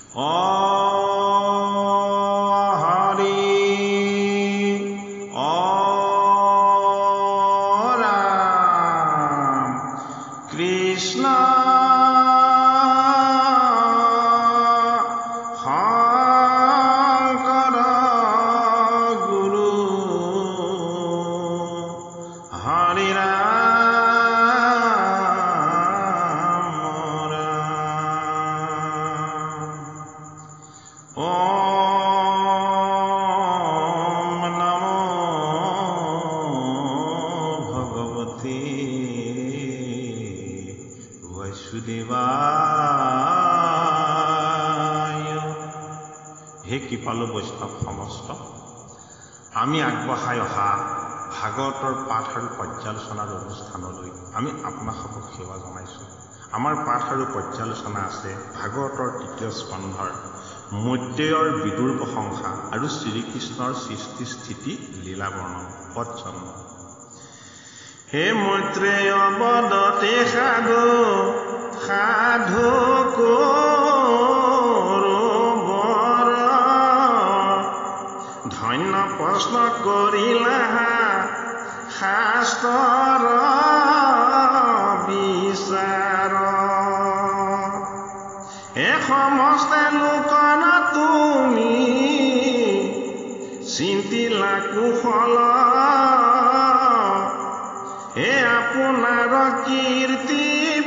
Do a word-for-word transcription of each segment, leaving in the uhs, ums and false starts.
কৃপালু বৈষ্ণৱ সমস্ত আমি আগবঢ়াই অহা ভাগৱতৰ পাঠ আৰু পৰ্যালোচনাৰ অনুষ্ঠানলৈ আমি আপোনালোকক সেৱা জনাইছোঁ। আমাৰ পাঠ আৰু পৰ্যালোচনা আছে ভাগৱতৰ তৃতীয় স্কন্ধৰ মৈত্ৰেয়ৰ বিদুৰ প্ৰশংসা আৰু শ্ৰীকৃষ্ণৰ সৃষ্টি স্থিতি লীলা বৰ্ণন পদচন্দ। হে মৈত্ৰেয় বদতে সাধু সাধু ধন্য প্ৰশ্ন কৰিলা শাস্ত্ৰৰ বিচাৰ এ সমস্ত লোকৰ তুমি চিন্তিলা কুশল হে আপোনাৰ কীৰ্তি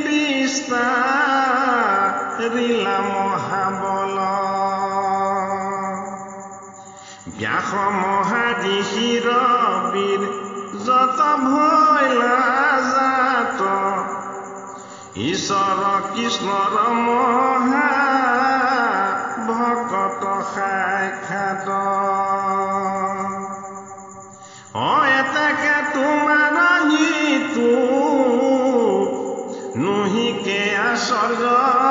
বিস্তাৰিলা মহাবল ব্যাস মহাদিশিৰ বীৰ যত ভৈলা জাত ঈশ্বৰ কৃষ্ণৰ মহা ভকত সাক্ষাৎ অ এতেকে তোমাৰ হিতু নুহিকে আশ্চৰ্য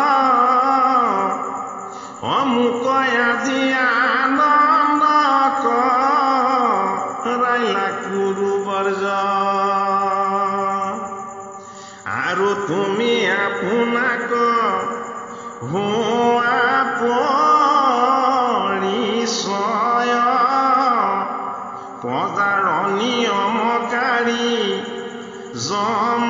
অমুক আজি আনন্দ কৰাইলা কুৰু বৰ্জ আৰু তুমি আপোনাক হোৱা পৰিচয় পজাৰ নিয়মকাৰী যম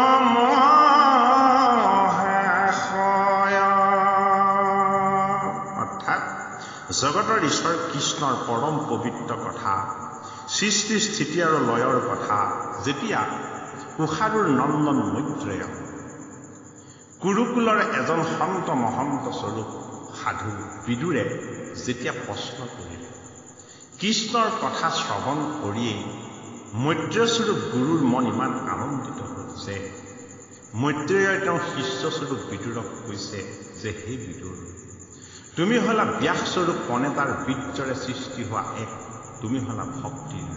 জগতৰ ঈশ্বৰ কৃষ্ণৰ পৰম পবিত্ৰ কথা সৃষ্টি স্থিতি আৰু লয়ৰ কথা যেতিয়া কুশাৰুৰ নন্দন মৈত্ৰেয় কুৰুকুলৰ এজন সন্ত মহন্ত স্বৰূপ সাধু বিদুৰে যেতিয়া প্ৰশ্ন কৰিলে কৃষ্ণৰ কথা শ্ৰৱণ কৰিয়েই মৈত্ৰেয়স্বৰূপ গুৰুৰ মন ইমান আনন্দিত হ'ল যে মৈত্ৰেয়ই তেওঁৰ শিষ্যস্বৰূপ বিদুৰক কৈছে যে হে বিদুৰ তুমি হলা ব্যাসস্বৰূপ প্ৰণেতাৰ বীৰ্যৰে সৃষ্টি হোৱা এক তুমি হলা ভক্তিৰ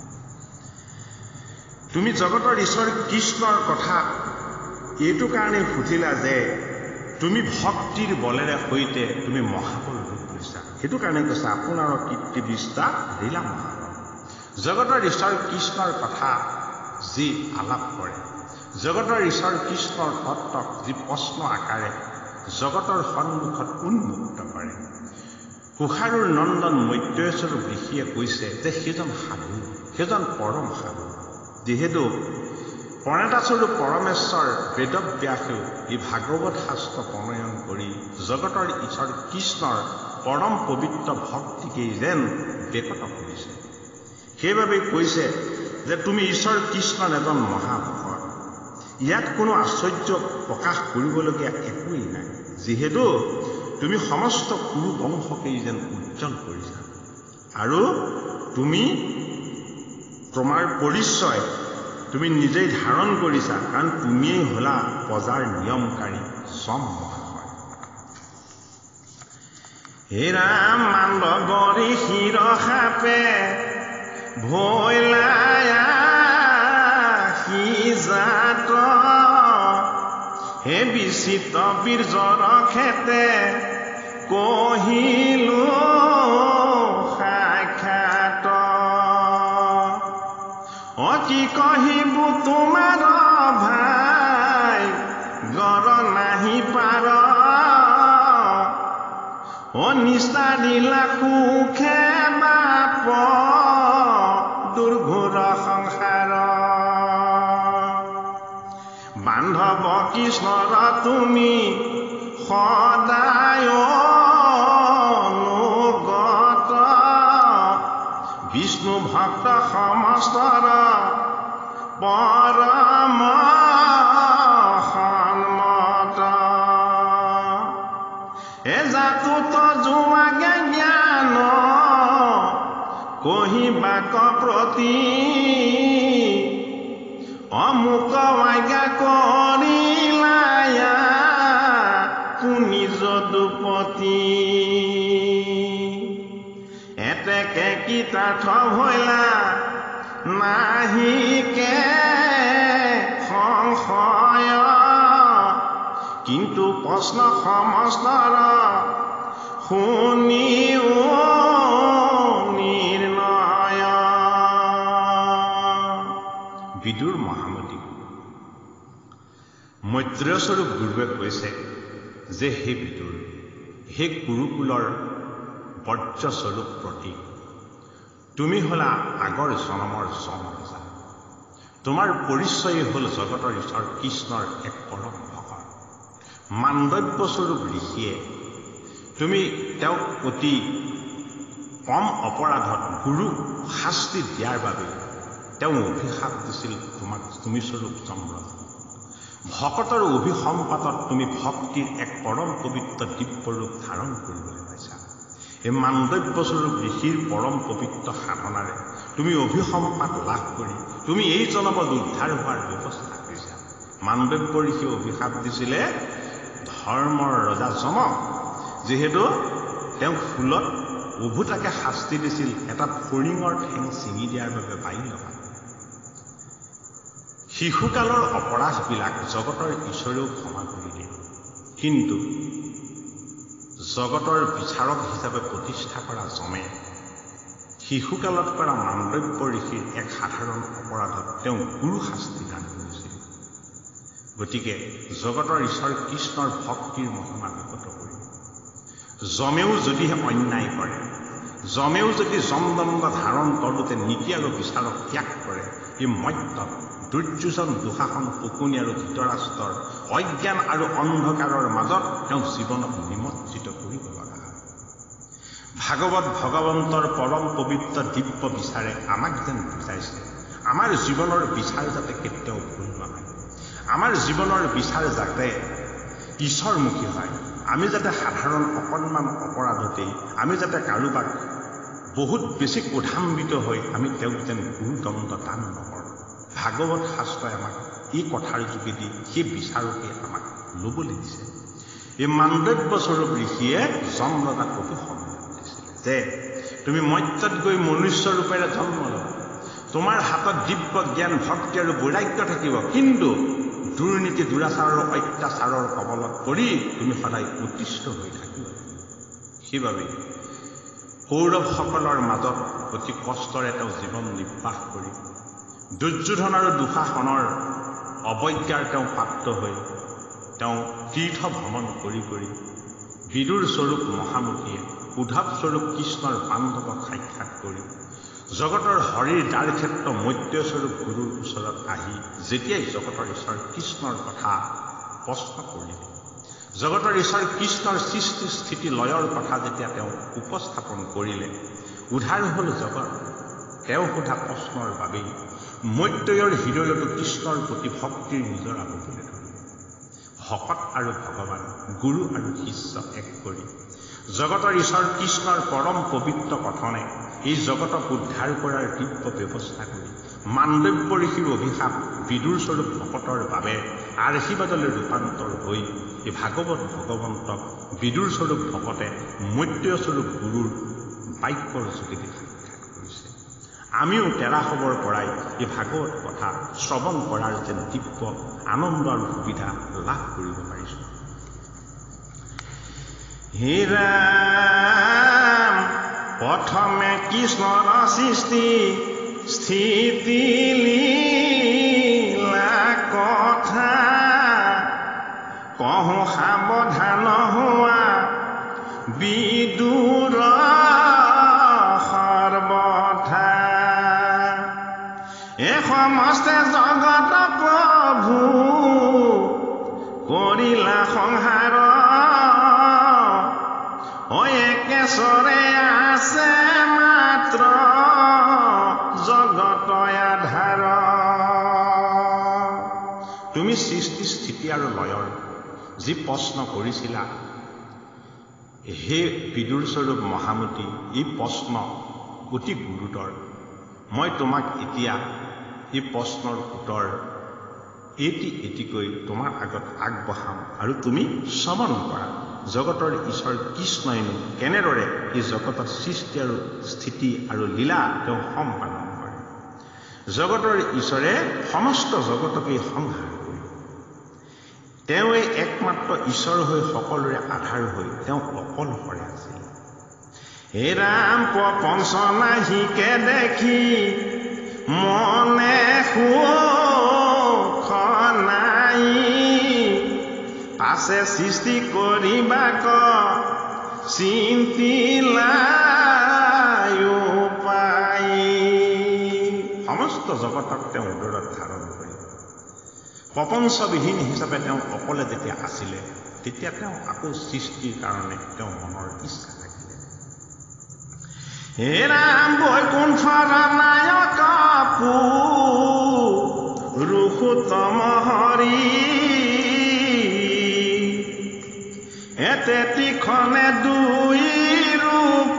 তুমি জগতৰ ঈশ্বৰ কৃষ্ণৰ কথা এইটো কাৰণে সুধিলা যে তুমি ভক্তিৰ বলেৰে সৈতে তুমি মহাবল ৰূপ লৈছা সেইটো কাৰণে কৈছা আপোনাৰ কীৰ্তি বিস্তাৰ লীলা মহাবল জগতৰ ঈশ্বৰ কৃষ্ণৰ কথা যি আলাপ কৰে জগতৰ ঈশ্বৰ কৃষ্ণৰ তত্ত্বক যি প্ৰশ্ন আকাৰে জগতৰ সন্মুখত উন্মুক্ত কৰে কুশাৰুৰ নন্দন মৈত্ৰেয়স্বৰূপ ঋষিয়ে কৈছে যে সেইজন সাধু সেইজন পৰম সাধু যিহেতু প্ৰণেতাস্বৰূপ পৰমেশ্বৰ বেদব্যাসেও এই ভাগৱত শাস্ত্ৰ প্ৰণয়ন কৰি জগতৰ ঈশ্বৰ কৃষ্ণৰ পৰম পবিত্ৰ ভক্তিকেই যেন বেকত কৰিছে সেইবাবে কৈছে যে তুমি ঈশ্বৰ কৃষ্ণৰ এজন মহাভকত ইয়াত কোনো আশ্চৰ্য প্ৰকাশ কৰিবলগীয়া একোৱেই নাই যিহেতু তুমি সমস্ত কুৰু বংশকেই যেন উজ্জ্বল কৰিছা আৰু তুমি তোমাৰ পৰিচয় তুমি নিজেই ধাৰণ কৰিছা কাৰণ তুমিয়েই হলা প্ৰজাৰ নিয়মকাৰী যম মহাশয় হে ৰাম মান্দ গৰি শিৰ সাপে ভৈলায়া জাত হে বিচিত বীৰ্যৰ খেতে কহিলো সাক্ষাৎ অ কি কহিব তোমাৰ ভাই গৰ নাহি পাৰ অ নিষ্ঠা দিলা সুখে বাপ দুৰ্ঘোৰ সংসাৰ বান্ধৱ কৃষ্ণৰ তুমি সদায় অনুগত বিষ্ণু ভক্ত সমস্তৰ পৰম সন্মত এজাতুত যোৱাগে জ্ঞান কহিবাক প্ৰতি অমুক আজ্ঞা কৰিলায়া পুনি যদুপতি এতেকে কীতাৰ্থ ভৈলা নাহিকে সংশয় কিন্তু প্ৰশ্ন সমস্তৰ শুনিও নিৰ্ণয় বিদুৰ মহামতি মৈত্ৰেয়স্বৰূপ গুৰুৱে কৈছে যে হে বিদুৰ হে কুৰুকুলৰ বৰ্যস্বৰূপ প্ৰতীক তুমি হলা আগৰ জনমৰ যম ৰজা তোমাৰ পৰিচয় হ'ল জগতৰ ঈশ্বৰ কৃষ্ণৰ এক পৰম ভকত মাণ্ডব্যস্বৰূপ ঋষিয়ে তুমি তেওঁক অতি কম অপৰাধত গুৰু শাস্তি দিয়াৰ বাবে তেওঁ অভিশাপ দিছিল তোমাক তুমি স্বৰূপ যমৰাজ ভকতৰ অভিসম্পাতত তুমি ভক্তিৰ এক পৰম পবিত্ৰ দিব্য ৰূপ ধাৰণ কৰিবলৈ পাইছা এই মাণ্ডব্যস্বৰূপ ঋষিৰ পৰম পবিত্ৰ সাধনাৰে তুমি অভিসম্পাত লাভ কৰি তুমি এই জনপদ উদ্ধাৰ হোৱাৰ ব্যৱস্থা কৰিছা মাণ্ডব্য ঋষিয়ে অভিশাপ দিছিলে ধৰ্মৰ ৰজা যমক যিহেতু তেওঁক ফুলত উভুতাকে শাস্তি দিছিল এটা ফৰিঙৰ ঠেং ছিঙি দিয়াৰ বাবে বাই লগা শিশুকালৰ অপৰাধবিলাক জগতৰ ঈশ্বৰেও ক্ষমা কৰি দিয়ে কিন্তু জগতৰ বিচাৰক হিচাপে প্ৰতিষ্ঠা কৰা যমে শিশুকালত কৰা মাণ্ডব্য ঋষিৰ এক সাধাৰণ অপৰাধত তেওঁ গুৰু শাস্তি দান কৰিছিল গতিকে জগতৰ ঈশ্বৰ কৃষ্ণৰ ভক্তিৰ মহিমা বিকট কৰি যমেও যদিহে অন্যায় কৰে যমেও যদি যমদণ্ড ধাৰণ কৰোঁতে নীতি আৰু বিচাৰক ত্যাগ কৰে এই মত্য দুৰ্যোধন দুঃশাসন শকুনি আৰু ধৃতৰাষ্ট্ৰৰ অজ্ঞান আৰু অন্ধকাৰৰ মাজত তেওঁ জীৱনক নিমজ্জিত কৰিব লগা হয় ভাগৱত ভগৱন্তৰ পৰম পবিত্ৰ দিব্য বিচাৰে আমাক যেন বুজাইছে আমাৰ জীৱনৰ বিচাৰ যাতে কেতিয়াও ভুল নহয় আমাৰ জীৱনৰ বিচাৰ যাতে ঈশ্বৰমুখী হয় আমি যাতে সাধাৰণ অকণমান অপৰাধতেই আমি যাতে কাৰোবাক বহুত বেছি ক্ৰোধান্বিত হৈ আমি তেওঁক যেন গুৰুদণ্ড দান নকৰোঁ ভাগৱত শাস্ত্ৰই আমাক এই কথাৰ যোগেদি সেই বিচাৰকে আমাক ল'বলৈ দিছে এই মাণ্ডব্যস্বৰূপ ঋষিয়ে যম ৰজাক অভিসম্পাত দিছিলে যে তুমি মৰ্ত্যত গৈ মনুষ্য ৰূপেৰে জন্ম ল'বা তোমাৰ হাতত দিব্য জ্ঞান ভক্তি আৰু বৈৰাগ্য থাকিব কিন্তু দুৰ্নীতি দুৰাচাৰৰ অত্যাচাৰৰ কবলত পৰি তুমি সদায় অতিষ্ঠ হৈ থাকিব সেইবাবে কৌৰৱসকলৰ মাজত অতি কষ্টৰে তেওঁ জীৱন নিৰ্বাহ কৰি দুৰ্যোধন আৰু দুঃশাসনৰ অৱজ্ঞাৰ তেওঁ প্ৰাপ্ত হৈ তেওঁ তীৰ্থ ভ্ৰমণ কৰি কৰি বিদুৰ স্বৰূপ মহামতীয়ে উদ্ধৱ স্বৰূপ কৃষ্ণৰ বান্ধৱক সাক্ষাৎ কৰি জগতৰ হৰিৰ দ্বাৰ ক্ষেত্ৰ মৈত্ৰেয়স্বৰূপ গুৰুৰ ওচৰত আহি যেতিয়াই জগতৰ ঈশ্বৰ কৃষ্ণৰ কথা প্ৰশ্ন কৰিলে জগতৰ ঈশ্বৰ কৃষ্ণৰ সৃষ্টি স্থিতি লয়ৰ কথা যেতিয়া তেওঁ উপস্থাপন কৰিলে উদ্ধাৰ হ'ল জগত তেওঁ সোধা প্ৰশ্নৰ বাবেই মৈত্ৰেয়ৰ হৃদয়তো কৃষ্ণৰ প্ৰতি ভক্তিৰ নিজৰা ববলৈ ধৰিলে ভকত আৰু ভগৱান গুৰু আৰু শিষ্য এক কৰি জগতৰ ঈশ্বৰ কৃষ্ণৰ পৰম পবিত্ৰ কথনে এই জগতক উদ্ধাৰ কৰাৰ দিব্য ব্যৱস্থা কৰি মাণ্ডব্য ঋষিৰ অভিশাপ বিদুৰ স্বৰূপ ভকতৰ বাবে আশীৰ্বাদলৈ ৰূপান্তৰ হৈ এই ভাগৱত ভগৱন্তক বিদুৰ স্বৰূপ ভকতে মৈত্ৰেয় স্বৰূপ গুৰুৰ বাক্যৰ যোগেদি সাক্ষাৎ কৰিছে আমিও তেৰাসৱৰ পৰাই এই ভাগৱত কথা শ্ৰৱণ কৰাৰ যেন দিব্য আনন্দ আৰু সুবিধা লাভ কৰিব পাৰিছোঁ হে ৰাম প্ৰথমে কৃষ্ণৰ সৃষ্টি স্থিতি লীলা কথা কহো সাৱধান হোৱা বিদ সমস্তে জগত প্ৰভু কৰিলা সংসাৰ ঐ একেশ্বৰে আছে মাত্ৰ জগত আধাৰ। তুমি সৃষ্টি স্থিতি আৰু লয়ৰ যি প্ৰশ্ন কৰিছিলা হে বিদুৰ স্বৰূপ মহামতী, এই প্ৰশ্ন অতি গুৰুতৰ। মই তোমাক এতিয়া এই প্ৰশ্নৰ উত্তৰ এটি এটিকৈ তোমাৰ আগত আগবঢ়াম আৰু তুমি শ্ৰৱণ কৰা। জগতৰ ঈশ্বৰ কৃষ্ণইনো কেনেদৰে এই জগতৰ সৃষ্টি আৰু স্থিতি আৰু লীলা তেওঁ সম্পাদন কৰে। জগতৰ ঈশ্বৰে সমস্ত জগতকেই সংহাৰ কৰে। তেওঁৱে একমাত্ৰ ঈশ্বৰ হৈ সকলোৰে আধাৰ হৈ তেওঁ অকলশৰে আছিল। হে ৰাম প্ৰপঞ্চ নাহিকে দেখি মনে সুখ নাই, পাছে সৃষ্টি কৰিবাক চিন্তিলাই উপায়। সমস্ত জগতক তেওঁ উদৰত ধাৰণ কৰি প্ৰপঞ্চবিহীন হিচাপে তেওঁ অকলে যেতিয়া আছিলে, তেতিয়া তেওঁ আকৌ সৃষ্টিৰ কাৰণে তেওঁ মনৰ ইচ্ছা থাকিলে। হে ৰাম বৈকুণ্ঠৰ নায়ক পুৰুষোত্তম হৰি, এতে তীখনে দুই ৰূপ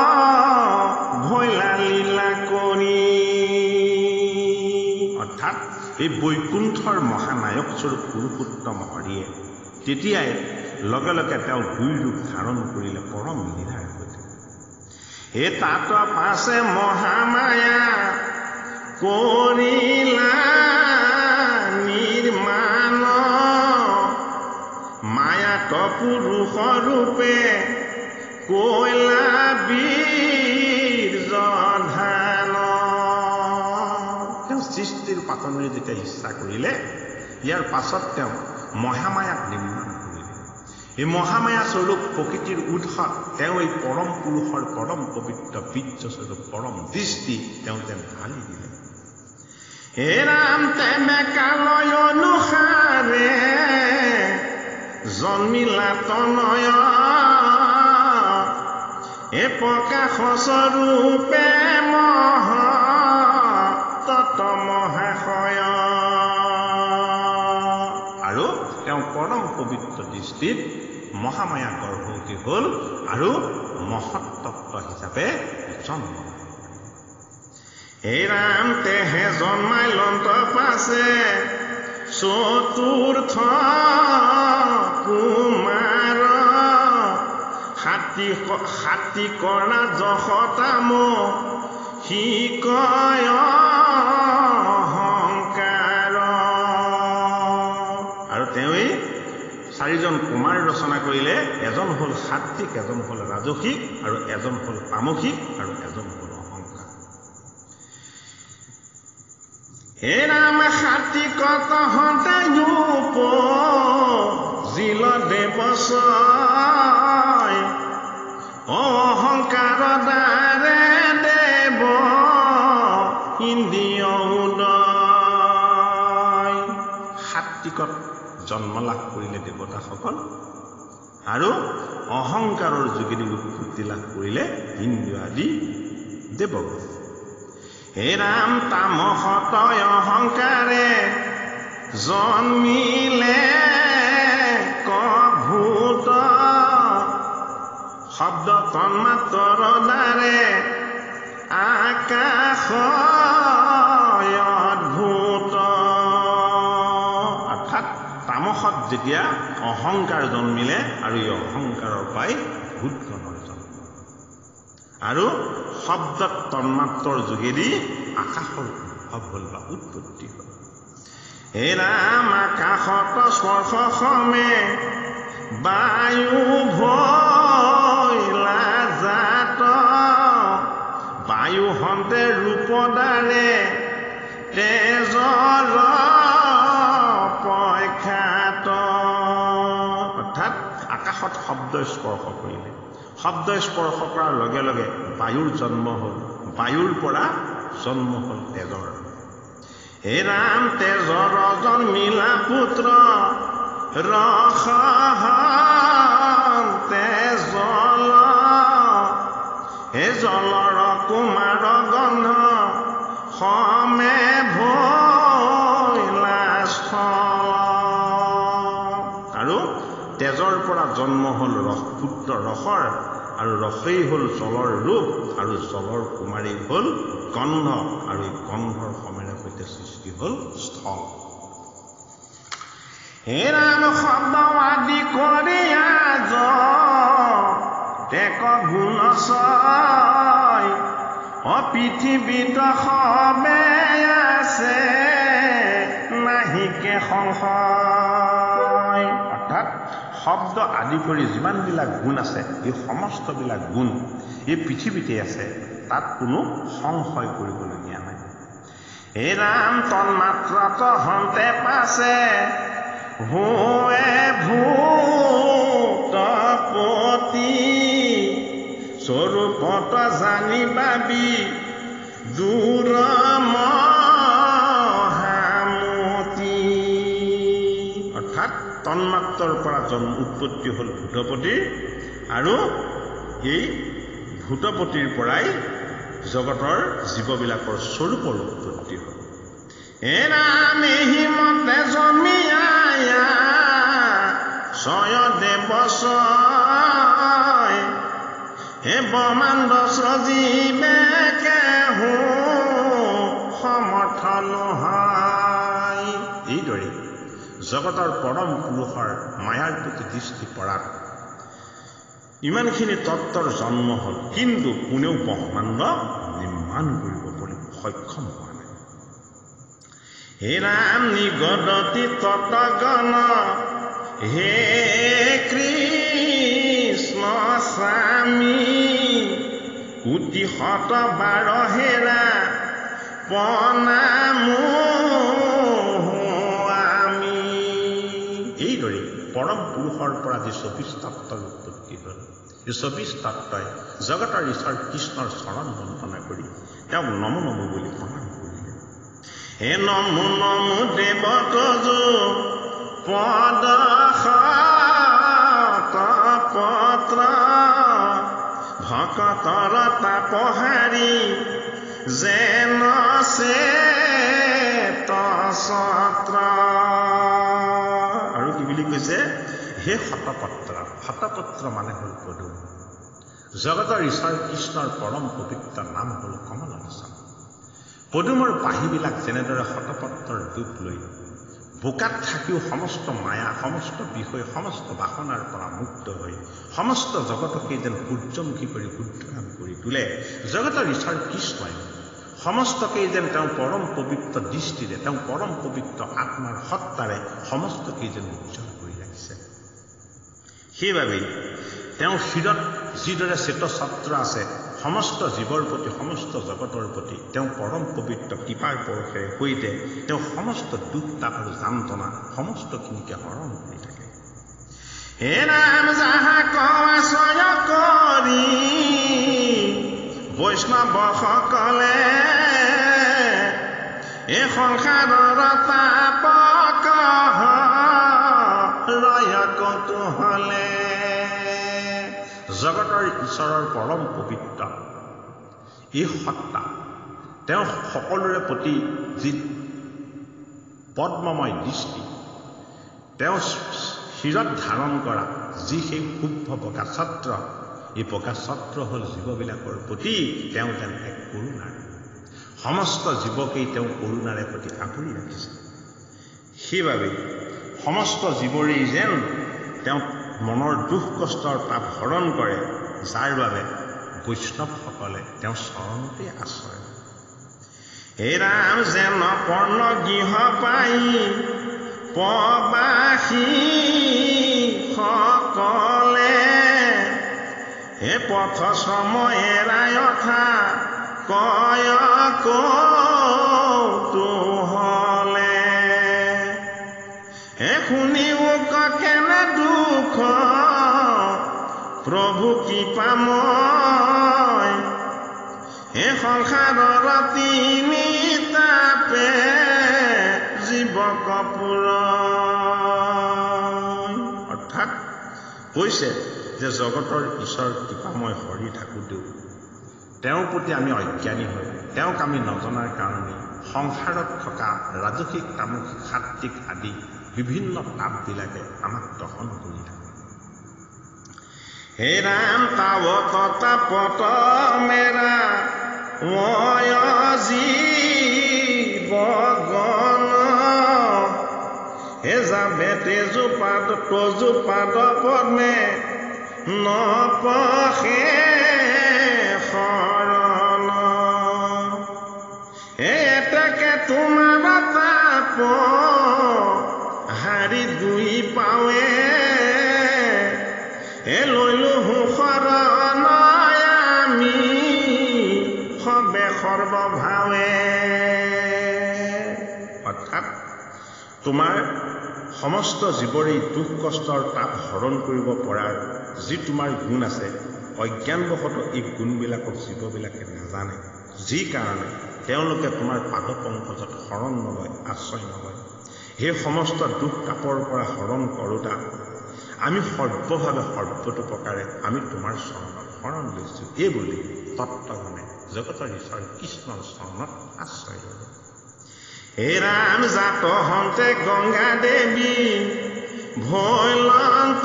ভৈলা লীলা কৰি। অৰ্থাৎ এই বৈকুণ্ঠৰ মহানায়ক স্বৰূপ পুৰুষোত্তম হৰিয়ে তেতিয়াই লগে লগে তেওঁ দুই ৰূপ ধাৰণ কৰিলে পৰম লীলাৰ সৈতে। হে তাত পাছে মহামায়া কৰিলা নিৰ্মাণ, মায়াত পুৰুষ ৰূপে কৈলা বীৰ্যধান। তেওঁ সৃষ্টিৰ পাতনিৰে যেতিয়া ইচ্ছা কৰিলে, ইয়াৰ পাছত তেওঁ মহামায়াক নিৰ্মাণ কৰিলে। এই মহামায়া স্বৰূপ প্ৰকৃতিৰ উৎস তেওঁ এই পৰম পুৰুষৰ পৰম পবিত্ৰ বীৰ্য স্বৰূপ পৰম দৃষ্টি তেওঁ যেন ঢালি দিলে। হে ৰাম তেনে কালয় অনুসাৰে জন্মিলা তনয়, এ প্ৰকাশ স্বৰূপে মহ তত মহাশয়। আৰু তেওঁ পৰম পবিত্ৰ দৃষ্টিত মহামায়া গৰ্ভৱতী হল আৰু মহত্তত্ব হিচাপে জন্ম। হে ৰাম তেহে জন্মাই লন্ত পাছে চতুৰ্থ কুমাৰ, হাতী হাতী কৰা যশতাম শিকয় অহংকাৰ। আৰু তেওঁৱেই চাৰিজন কুমাৰ ৰচনা কৰিলে। এজন হল সাত্বিক, এজন হল ৰাজসিক, আৰু এজন হল তামসিক, আৰু এজন হল অহংকাৰ। হে ৰাম সাত্বিকত হতে জিল দেৱছয়, অহংকাৰ দ্বাৰে দেৱ ইন্দ্ৰিয় উদয়। সাত্বিকত জন্ম লাভ কৰিলে দেৱতাসকল, আৰু অহংকাৰৰ যোগেদি উৎপত্তি লাভ কৰিলে ইন্দ্ৰিয় আদি দেৱগণ। হে ৰাম তামসত অহংকাৰে জন্মিলে কভূত, শব্দ তন্মাত্ৰৰ দ্বাৰে আকাশ অদ্ভুত। অৰ্থাৎ তামসত যেতিয়া অহংকাৰ জন্মিলে, আৰু এই অহংকাৰৰ পৰাই ভূতগণৰ জন্ম, আৰু শব্দত তন্মাত্ৰৰ যোগেদি আকাশৰ উদ্ভৱ হল বা উৎপত্তি হল। হে ৰাম আকাশত স্পৰ্শ সমে বায়ু ভৈলা জাত, বায়ু হন্তে ৰূপ দ্বাৰে তেজৰ পখ্যাত। অৰ্থাৎ আকাশত শব্দ স্পৰ্শ কৰিলে, শব্দ স্পৰ্শ কৰাৰ লগে লগে বায়ুৰ জন্ম হল, বায়ুৰ পৰা জন্ম হল তেজৰ। হে ৰাম তেজৰ জন্মিলা পুত্ৰ ৰসায়ন তেজল হে জলৰ কুমাৰ গন্ধ সমে ভৈলা স্থল আৰু তেজৰ পৰা জন্ম হল ৰস পুত্ৰ ৰসৰ আৰু ৰসেই হল জলৰ ৰূপ আৰু জলৰ কুমাৰী হল গন্ধ আৰু এই গন্ধৰ সমেৰে সৈতে সৃষ্টি হল স্থল হে ৰাম শব্দ আদি কৰি আজ টেক গুণ ছয় অপৃথিৱীত সবে আছে নাহিকে সংশয় অৰ্থাৎ শব্দ আদি কৰি যিমানবিলাক গুণ আছে এই সমস্তবিলাক গুণ এই পৃথিৱীতে আছে তাত কোনো সংশয় কৰিবলগীয়া নাই হে ৰাম তন্মাত্ৰত হন্তে পাছে হোৱে ভূতপতি স্বৰূপত জানি পাবি দূৰ মহামতি অৰ্থাৎ তন্মাত্ৰৰ পৰা জন্ম উৎপত্তি হল ভূতপতিৰ আৰু এই ভূতপতিৰ পৰাই জগতৰ জীৱবিলাকৰ স্বৰূপৰ উৎপত্তি হল হে ৰাম এহি মতে জন্মিয়া ছয় দেৱ ছয় হে ব্ৰহ্মাণ্ড সজীৱে কেহো সমৰ্থ নহয় এইদৰে জগতৰ পৰম পুৰুষৰ মায়াৰ প্ৰতি দৃষ্টি পৰাত ইমানখিনি তত্ত্বৰ জন্ম হল কিন্তু কোনেও ব্ৰহ্মাণ্ড নিৰ্মাণ কৰিব সক্ষম হোৱা নাই হে ৰাম নিগদতি ততগণ হে কৃষ্ণ স্বামী কোটি শত বাৰ হেৰা প্ৰণামো আমি এইদৰে পৰম পুৰুষৰ পৰা যি চৌবিশ তত্ত্বৰ উৎপত্তি হল এই চৌবিশ তত্ত্বই জগতৰ ঈশ্বৰ কৃষ্ণৰ চৰণ বন্দনা কৰি তেওঁক নমো নমো বুলি প্ৰমাণ কৰিলে হে নমো নমো দেৱতজো পদ পত্ৰ ভকতৰ তাপহাৰী যেন চেতছত্ৰ আৰু কি বুলি কৈছে হে শতপত্ৰ শতপত্ৰ মানে হল পদুম জগতৰ ঈশ্বৰ কৃষ্ণৰ পৰম পবিত্ৰ নাম হল কমললোচন পদুমৰ পাহিবিলাক যেনেদৰে শতপত্ৰৰ ৰূপ লৈ বোকাত থাকিও সমস্ত মায়া সমস্ত বিষয় সমস্ত বাসনাৰ পৰা মুক্ত হৈ সমস্ত জগতকে যেন সূৰ্যমুখী কৰি শুদ্ধৰাম কৰি তোলে জগতৰ ঈশ্বৰ কৃষ্ণই সমস্তকেই যেন তেওঁ পৰম পবিত্ৰ দৃষ্টিৰে তেওঁ পৰম পবিত্ৰ আত্মাৰ সত্তাৰে সমস্তকেই যেন উজ্জ্বল কৰি ৰাখিছে সেইবাবে তেওঁ শিৰত যিদৰে চেতছত্ৰ আছে সমস্ত জীৱৰ প্ৰতি সমস্ত জগতৰ প্ৰতি তেওঁ পৰম পবিত্ৰ কৃপাৰ পৰশেৰে সৈতে তেওঁ সমস্ত দুখ তাপ আৰু যান্ত্ৰণা সমস্তখিনিকে হৰণ কৰি থাকে হে ৰাম যাহা কয় কৰি বৈষ্ণৱসকলে এই সংসাৰৰ তাপক ৰয় কৌতূহলে জগতৰ ঈশ্বৰৰ পৰম পবিত্ৰ এই সত্তা তেওঁ সকলোৰে প্ৰতি যি পদ্মময় দৃষ্টি তেওঁ শিৰত ধাৰণ কৰা যি সেই শুভ্ৰ বগা ছত্ৰ এই বগা ছত্ৰ হল জীৱবিলাকৰ প্ৰতি তেওঁ যেন এক কৰুণাৰ সমস্ত জীৱকেই তেওঁ কৰুণাৰে প্ৰতি আগুৰি ৰাখিছে সেইবাবে সমস্ত জীৱৰেই যেন তেওঁ মনৰ দুখ কষ্টৰ পাপ হৰণ কৰে যাৰ বাবে বৈষ্ণৱসকলে তেওঁ চৰণতে আশ্ৰয় হে ৰাম যেন পৰ্ণ গৃহ পাই প্ৰবাসী সকলে হে পথ সময়েৰাই অথা কয় কৌতূহলে হে শুনিও কেনে দুখ প্ৰভু কৃপাময় হে সংসাৰৰ তিনি তাপে কপুৰ অৰ্থাৎ কৈছে যে জগতৰ ঈশ্বৰ কৃপাময় হৰি থাকোঁতেও তেওঁৰ প্ৰতি আমি অজ্ঞানী হৈ তেওঁক আমি নজনাৰ কাৰণে সংসাৰত থকা ৰাজসিক তামসিক সাত্বিক আদি বিভিন্ন পাপবিলাকে আমাক দহন কৰি থাকে। হে ৰাম তাৱত তাপত মেৰা মই জীৱগণ হে যাবে তেজোপাদ তজোপাদ পদ্মে নপখে শৰণ এতেকে তোমাৰ তাপ হাৰি দুই পাৱে এ লৈলো শৰণ আমি সবে সৰ্বভাৱে অৰ্থাৎ তোমাৰ সমস্ত জীৱৰে দুখ কষ্টৰ তাপ হৰণ কৰিব পৰাৰ যি তোমাৰ গুণ আছে অজ্ঞানবশতঃ এই গুণবিলাকক জীৱবিলাকে নাজানে যি কাৰণে তেওঁলোকে তোমাৰ পাদপংকজত শৰণ নলয় আশ্ৰয় নলয়। সেই সমস্ত দুখ তাপৰ পৰা হৰণ কৰোঁতা আমি সৰ্বভাৱে সৰ্বতো প্ৰকাৰে আমি তোমাৰ চৰণত শৰণ লৈছোঁ এই বুলি তত্ত্বজনে জগতৰ ঈশ্বৰ কৃষ্ণৰ চৰণত আশ্ৰয় ল'ব। হে ৰাম জাত হন্তে গংগা দেৱী ভৈলন্ত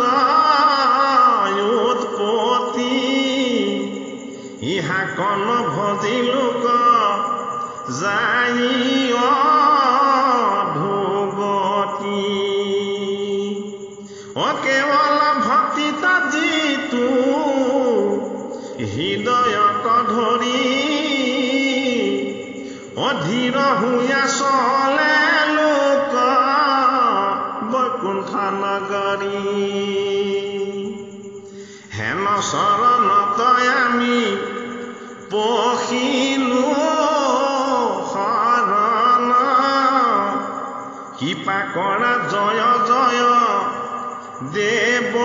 উৎপত্তি ইহা কন ভজি লোক যাই অধোগতি অ কেৱল ভক্তি যিটো হৃদয়ত ধৰি অধীৰ হুয়া চলে লোক বৈকুণ্ঠ নগৰী হেন চৰণত আমি পখিলো শৰণ কৃপা কৰা জয় জয় দেৱ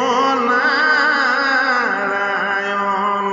নাৰায়ণ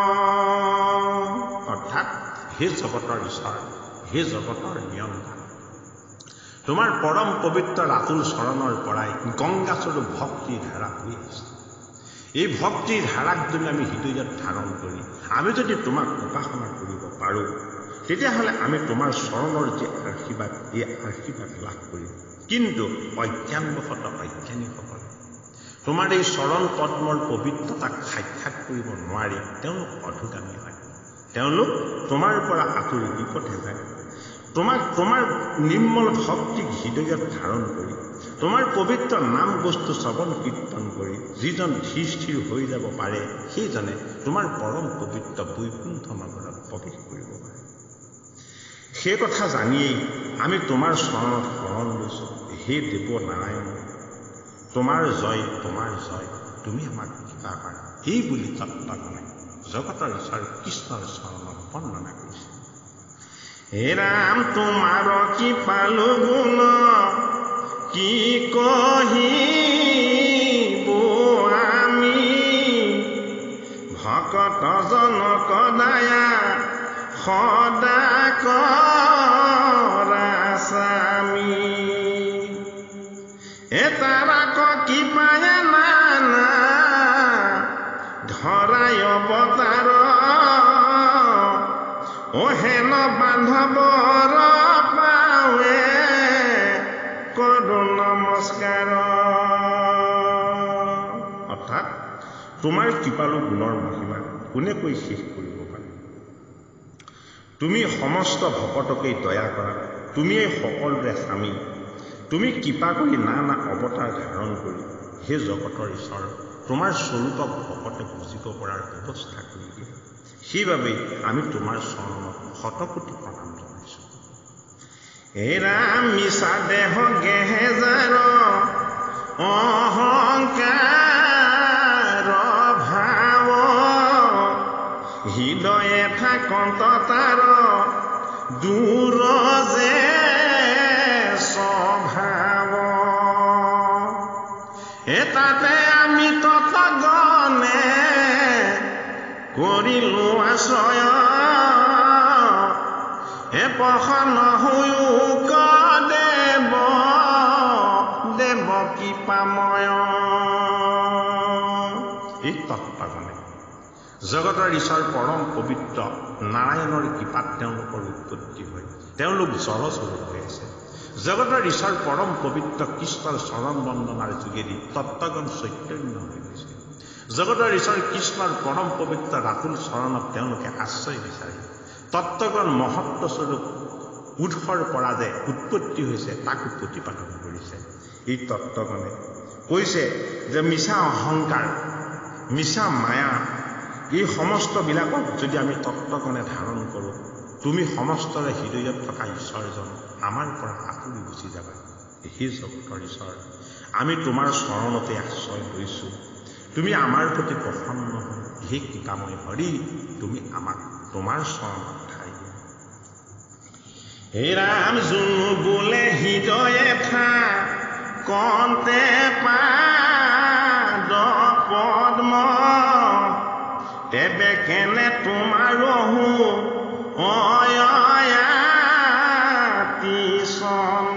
অৰ্থাৎ হে জগতৰ ঈশ্বৰ হে জগতৰ নিয়ন্তা তোমাৰ পৰম পবিত্ৰ ৰাতুল চৰণৰ পৰাই গংগাস্বৰূপ ভক্তিৰ ধাৰা হৈ আছে। এই ভক্তিৰ ধাৰাক যদি আমি হৃদয়ত ধাৰণ কৰি আমি যদি তোমাক উপাসনা কৰিব পাৰোঁ তেতিয়াহ'লে আমি তোমাৰ চৰণৰ যি আশীৰ্বাদ এই আশীৰ্বাদ লাভ কৰিম। কিন্তু অজ্ঞানবশতঃ অজ্ঞানীসকলে তোমাৰ এই চৰণ পদ্মৰ পবিত্ৰতাক সাক্ষাৎ কৰিব নোৱাৰি তেওঁলোক অধোগামী হয়। তেওঁলোক তোমাৰ পৰা আঁতৰি বিপথে যায়। তোমাক তোমাৰ নিৰ্মল ভক্তিক হৃদয়ত ধাৰণ কৰি তোমাৰ পবিত্ৰ নাম বস্তু শ্ৰৱণ কীৰ্তন কৰি যিজন ধীৰ স্থিৰ হৈ যাব পাৰে সেইজনে তোমাৰ পৰম পবিত্ৰ বৈকুণ্ঠ নগৰত প্ৰৱেশ কৰিব পাৰে। সেই কথা জানিয়েই আমি তোমাৰ চৰণত শৰণ লৈছোঁ। হে দেৱ নাৰায়ণ তোমাৰ জয় তোমাৰ জয় তুমি আমাক কৃপা কৰা এই বুলি তত্ত্বজনে জগতৰ ঈশ্বৰ কৃষ্ণৰ চৰণত বন্দনা কৰিছে। হে ৰাম তোমাৰ কি পালো গুণ কি কহিব আমি ভকত জনক দায়া সদা কৰা স্বামী এ তাৰাক কৃপায়ে নানা ধৰাই অৱতাৰ অ হেন বান্ধৱৰ পাৱে কৰো নমস্কাৰ অৰ্থাৎ তোমাৰ কৃপালু গুণৰ মহিমা কোনে কৈ শেষ কৰিব পাৰে। তুমি সমস্ত ভকতকেই দয়া কৰা তুমিয়েই সকলোৰে স্বামী তুমি কৃপা কৰি নানা অৱতাৰ ধাৰণ কৰি হে জগতৰ ঈশ্বৰ তোমাৰ স্বৰূপক ভকতে বুজিব পৰাৰ ব্যৱস্থা কৰি দিয়া। সেইবাবেই আমি তোমাৰ চৰণত শতকোটি প্ৰণাম জনাইছোঁ। হে ৰাম মিছা দেহ গেহেজাৰ অহংকাৰ ভাৱ হৃদয়ে থাকন্ত তাৰ দূৰ যে স্বভাৱ এ তাতে আমি ততগণে কৰিলো আশ্ৰয় এ প্ৰসন্ন হৈও দেৱ তত্ত্বগণে জগতৰ ঈশ্বৰ পৰম পবিত্ৰ নাৰায়ণৰ কৃপাত তেওঁলোকৰ উৎপত্তি হয় তেওঁলোক জড়স্বৰূপ হৈ আছে জগতৰ ঈশ্বৰ পৰম পবিত্ৰ কৃষ্ণৰ চৰণ বন্দনাৰ যোগেদি তত্ত্বগণ চৈতন্য হৈ গৈছে জগতৰ ঈশ্বৰ কৃষ্ণৰ পৰম পবিত্ৰ ৰাতুল চৰণত তেওঁলোকে আশ্ৰয় বিচাৰি তত্ত্বগণ মহত্বস্বৰূপ উৎসৰ পৰা যে উৎপত্তি হৈছে তাকো প্ৰতিপাদন কৰিছে এই তত্ত্বগণে কৈছে যে মিছা অহংকাৰ মিছা মায়া এই সমস্তবিলাকক যদি আমি তত্ত্বগণে ধাৰণ কৰোঁ তুমি সমস্তৰে হৃদয়ত থকা ঈশ্বৰজন আমাৰ পৰা আঁতৰি গুচি যাবা হে জগতৰ ঈশ্বৰ আমি তোমাৰ চৰণতে আশ্ৰয় লৈছোঁ তুমি আমাৰ প্ৰতি প্ৰসন্ন হৈ হে কৃপাময় হৰি তুমি আমাক তোমাৰ চৰণত ঠাই দিয়া হে ৰাম জুনু বোলে হৃদয়ে থা কন্তে পাদ পদ্ম তেবে কেনে তোমাৰ ৰহু অয়াতি সম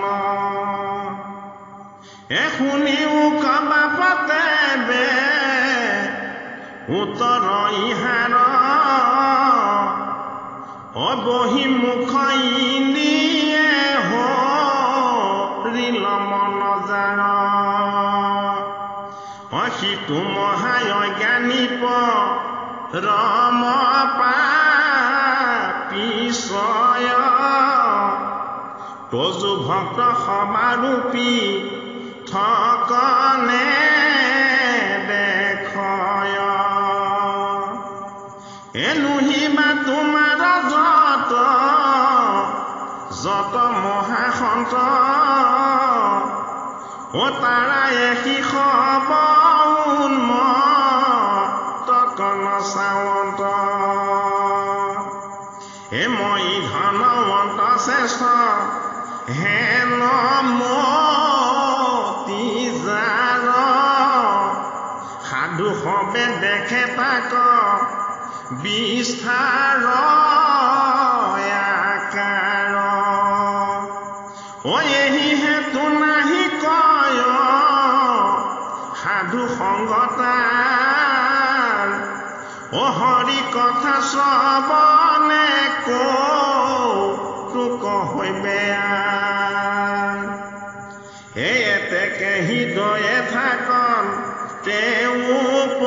এ শুনিও কবা পতেবে উত্তৰ ইহাৰ অবহি মুখ ইন্দিয়ে হৰিল মন জাৰ অসিতু মহায় জ্ঞানীপ ৰম পাপিছয় তজু ভক্ত সমাৰূপী থকনে দেখয় এনুহিবা তোমাৰ যত যত মহাসন্ত ও তাৰা এসি খব উন্মত কন চাৱন্ত হে মই ধনৱন্ত শ্ৰেষ্ঠ হেন মতি জাৰ সাধু সবে দেখে তাক বিস্তাৰ আকাৰ ঐ এহি হেতু নাহি কয় সাধু সংগতাৰ ও হৰি কথা শ্ৰৱণে কৌতুক হৈ বেয়া এই এতেকে হৃদয়ে থাকন তেওঁ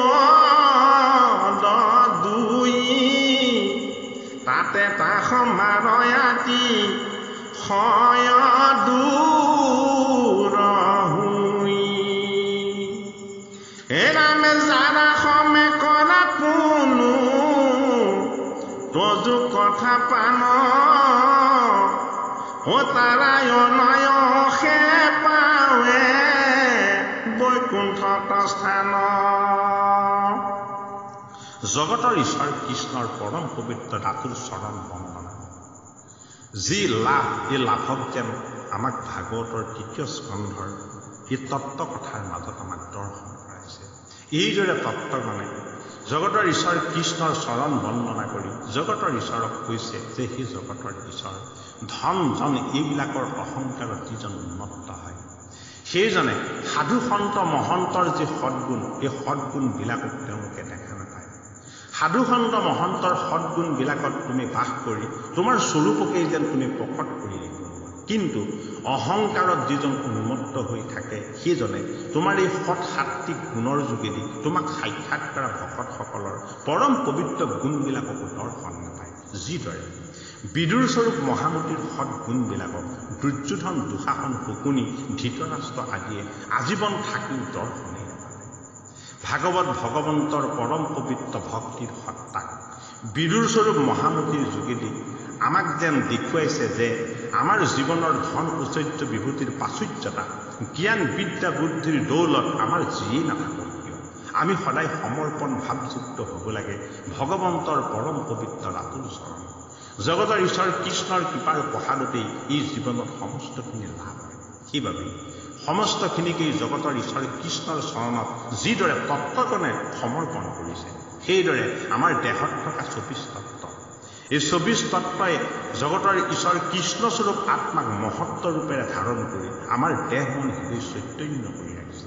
পদ দুই তাতে তা সমাৰয়াতি হয় দূৰ হুই হে ৰামে যাৰা সমে কৰা পুনু তজু কথা পান ও তাৰাই অনয় সে পাৱে বৈকুণ্ঠত স্থান জগতৰ ঈশ্বৰ কৃষ্ণৰ পৰম পবিত্ৰ ৰাতুল চৰণ বন্দনা যি লাভ এই লাভক যেন আমাক ভাগৱতৰ তৃতীয় স্কন্ধৰ এই তত্ত্ব কথাৰ মাজত আমাক দৰ্শন কৰাইছে এইদৰে তত্ত্বগণে জগতৰ ঈশ্বৰ কৃষ্ণৰ চৰণ বন্দনা কৰি জগতৰ ঈশ্বৰক কৈছে যে সেই জগতৰ ঈশ্বৰ ধন জন এইবিলাকৰ অহংকাৰত যিজন উন্মত্ত হয় সেইজনে সাধু সন্ত মহন্তৰ যি সদ্গুণ এই সদ্গুণবিলাকক তেওঁলোকে দেখা নাপায় সাধু সন্ত মহন্তৰ সদ্গুণবিলাকত তুমি বাস কৰি তোমাৰ স্বৰূপকেই যেন তুমি প্ৰকট কৰি দেখুওৱা কিন্তু অহংকাৰত যিজন উন্মত্ত হৈ থাকে সেইজনে তোমাৰ এই সৎ সাত্বিক গুণৰ যোগেদি তোমাক সাক্ষাৎ কৰা ভকতসকলৰ পৰম পবিত্ৰ গুণবিলাককো দৰ্শন নাপায় যিদৰে বিদুৰ স্বৰূপ মহামতীৰ সৎগুণবিলাকক দুৰ্যোধন দুঃশাসন শকুনি ধৃতৰাষ্ট্ৰ আদিয়ে আজীৱন থাকিও দৰ্শনেই নাপালে ভাগৱত ভগৱন্তৰ পৰম পবিত্ৰ ভক্তিৰ সত্তাক বিদুৰ স্বৰূপ মহামতীৰ যোগেদি আমাক যেন দেখুৱাইছে যে আমাৰ জীৱনৰ ধন ঐশ্বৰ্য বিভূতিৰ প্ৰাচুৰ্যতা জ্ঞান বিদ্যা বুদ্ধিৰ দৌলত আমাৰ যিয়েই নাথাকক কিয় আমি সদায় সমৰ্পণ ভাৱযুক্ত হ'ব লাগে ভগৱন্তৰ পৰম পবিত্ৰ ৰাতুল চৰণ জগতৰ ঈশ্বৰ কৃষ্ণৰ কৃপাৰ প্ৰসাদতেই এই জীৱনত সমস্তখিনি লাভ হয় সেইবাবে সমস্তখিনিকেই জগতৰ ঈশ্বৰ কৃষ্ণৰ চৰণত যিদৰে তত্ত্বগণে সমৰ্পণ কৰিছে সেইদৰে আমাৰ দেহত থকা চৌবিশ তত্ত্ব এই চৌবিশ তত্ত্বই জগতৰ ঈশ্বৰ কৃষ্ণস্বৰূপ আত্মাক মহত্ব ৰূপেৰে ধাৰণ কৰি আমাৰ দেহ মন হৃদয় চৈতন্য কৰি ৰাখিছে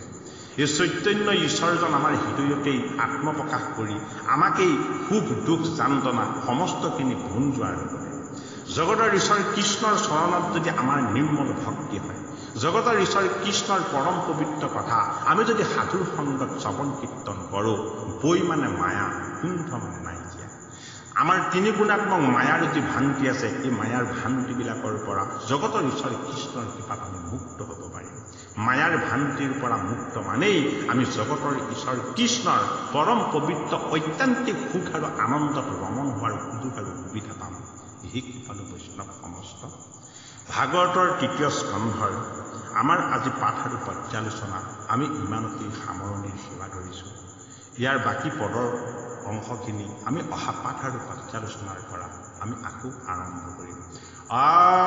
এই চৈতন্য ঈশ্বৰজন আমাৰ হৃদয়তেই আত্মপ্ৰকাশ কৰি আমাকেই সুখ দুখ যান্ত্ৰণা সমস্তখিনি ভুন যোৱাৰ লগতে জগতৰ ঈশ্বৰ কৃষ্ণৰ চৰণত যদি আমাৰ নিৰ্মল ভক্তি হয়, জগতৰ ঈশ্বৰ কৃষ্ণৰ পৰম পবিত্ৰ কথা আমি যদি সাধুৰ সংগত শ্ৰৱণ কীৰ্তন কৰোঁ, বৈ মানে মায়া, কুণ্ঠ মানে নাইকিয়া। আমাৰ তিনি গুণাত্মক মায়াৰ যি ভ্ৰান্তি আছে, এই মায়াৰ ভ্ৰান্তিবিলাকৰ পৰা জগতৰ ঈশ্বৰ কৃষ্ণৰ কৃপাত আমি মুক্ত হ'ব পাৰিম। মায়াৰ ভ্ৰান্তিৰ পৰা মুক্ত মানেই আমি জগতৰ ঈশ্বৰ কৃষ্ণৰ পৰম পবিত্ৰ ঐত্যান্তিক সুখ আৰু আনন্দত ৰমণ হোৱাৰ সুযোগ আৰু সুবিধা পাম। এই কৃপালু বৈষ্ণৱ সমস্ত ভাগৱতৰ তৃতীয় স্কন্ধৰ আমাৰ আজি পাঠ আৰু পৰ্যালোচনা আমি ইমানতেই সামৰণিৰ সেৱা ধৰিছোঁ। ইয়াৰ বাকী পদৰ অংশখিনি আমি অহা পাঠ আৰু পৰ্যালোচনাৰ পৰা আমি আকৌ আৰম্ভ কৰিম। আ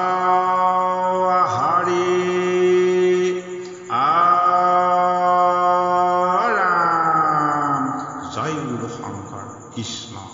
হৰি আ ৰাম, জয় গুৰু শংকৰ কৃষ্ণ।